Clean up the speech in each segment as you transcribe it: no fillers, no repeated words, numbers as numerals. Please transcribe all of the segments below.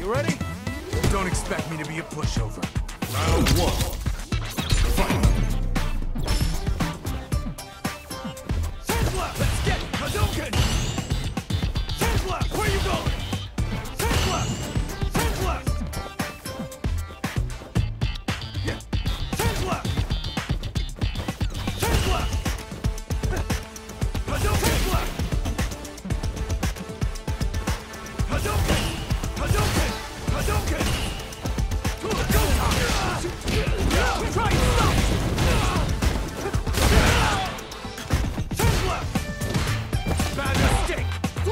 ready? Don't expect me to be a pushover. Round one. Fight! Hands left! Let's get it! Hadouken! Hands left! Where you going? Hands left! Hands left! Yeah. Hands left! Hands left! Hadouken! Hands left! Hadouken! Hadouken! Hadouken! Try and stop! Hands left! Bad mistake!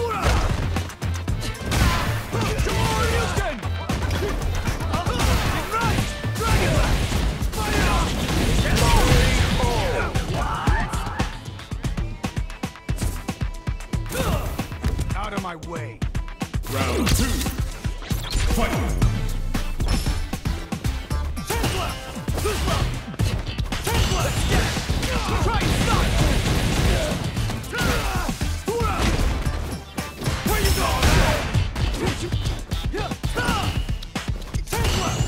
Houston! Right! Dragon left! Fire off! Out of my way! Round two. Fight! Hands left! Who's left? Hands left! Get it! Try and stop! Where you going? Hands left!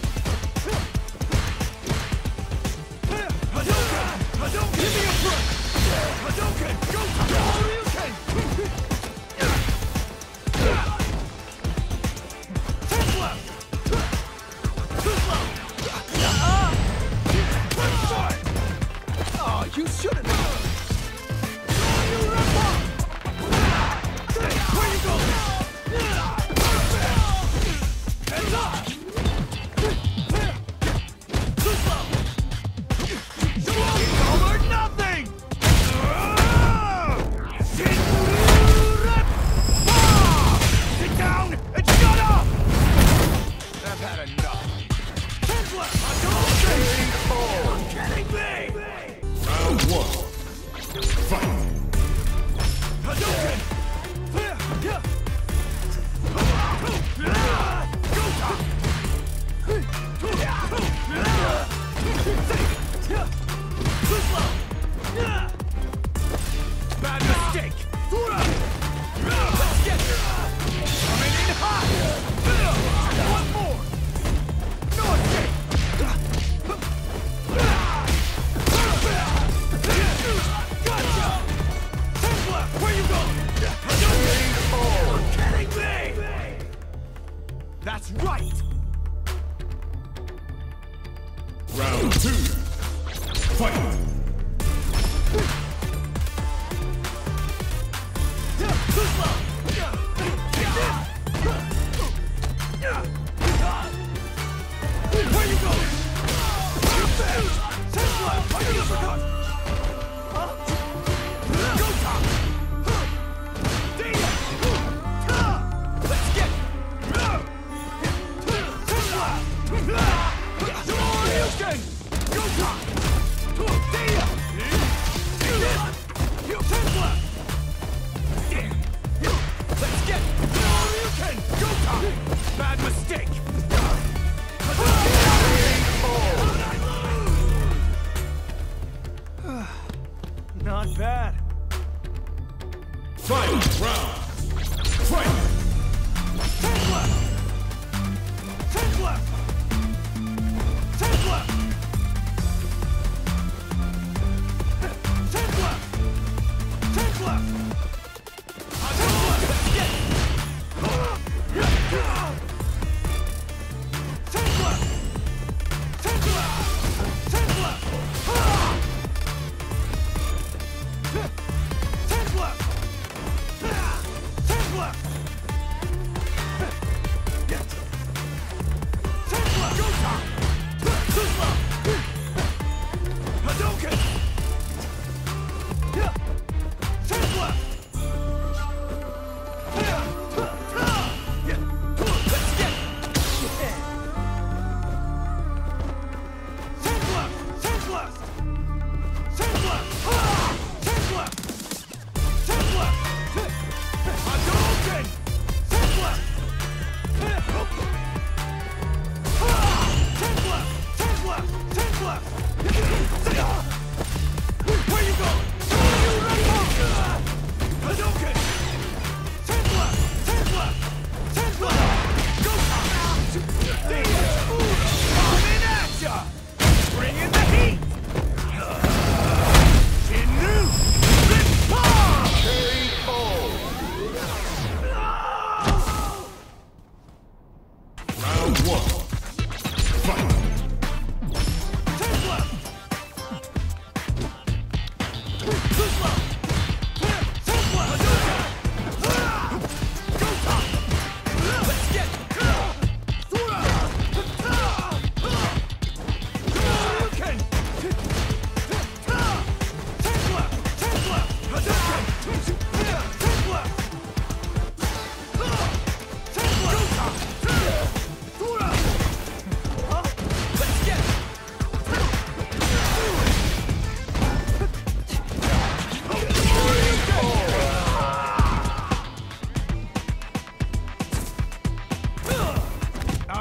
Hadouken! Hadouken! Give me a break! Hadouken! Go! Hadouken! Hands left! Who's left? Oh, you shouldn't have! Where you going? Hands up! Who's left? All or nothing! Sit down and shut up! I've had enough. Hands left! You're kidding me! Round one. Fight! Hadouken! Bad mistake! Let's get her! Coming in hot! One more! No escape! Gotcha! Hands left! Where you going? You're kidding me! That's right! Round two. Fight! Who's left? Where you going? Hands left! I'm gonna uppercut! Go top! Let's get it! Hands left! Houston! Go top!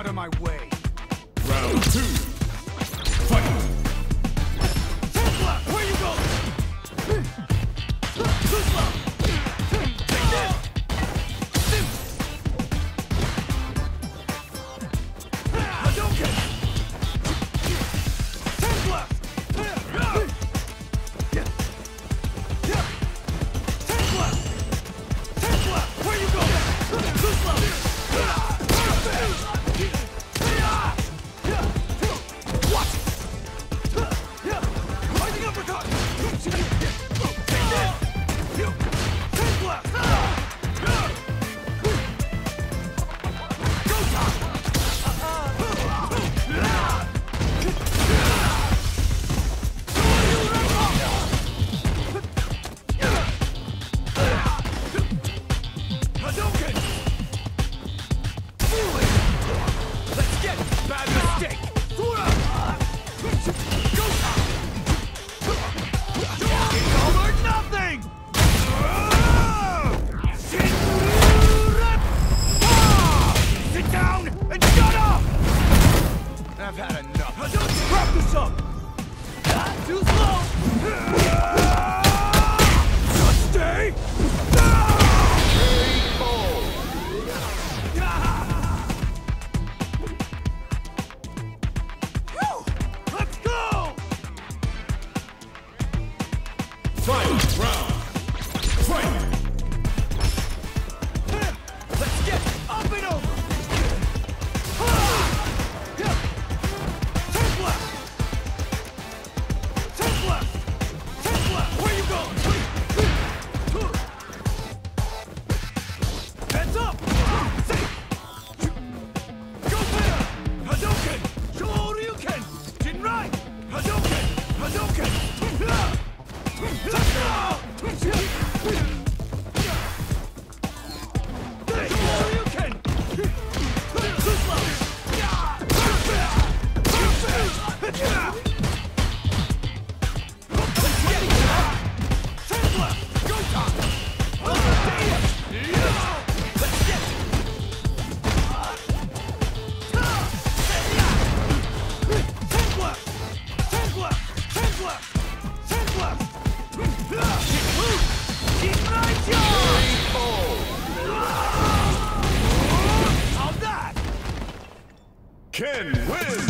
of my way! Round 2. Fight! Take left! Where you going? Too slow! Take this! Hadouken! Take left! Take left! Take left! Where you going? Too slow! I've had enough. Don't wrap this up! Too slow! Just stay! Let's go! Final round. Fight! Let's get up and over! Where you going? Heads up! Go there! Hadouken! Shoryuken! Jinrai! Hadouken! Hadouken! Shoryuken! Too slow! Ken wins!